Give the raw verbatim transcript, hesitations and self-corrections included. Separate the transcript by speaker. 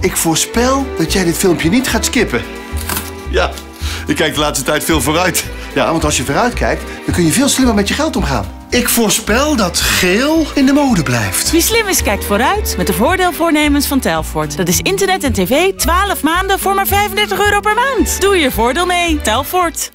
Speaker 1: Ik voorspel dat jij dit filmpje niet gaat skippen. Ja, ik kijk de laatste tijd veel vooruit. Ja, want als je vooruit kijkt, dan kun je veel slimmer met je geld omgaan. Ik voorspel dat geel in de mode blijft.
Speaker 2: Wie slim is, kijkt vooruit met de voordeelvoornemens van Telfort. Dat is internet en tv twaalf maanden voor maar vijfendertig euro per maand. Doe je voordeel mee, Telfort.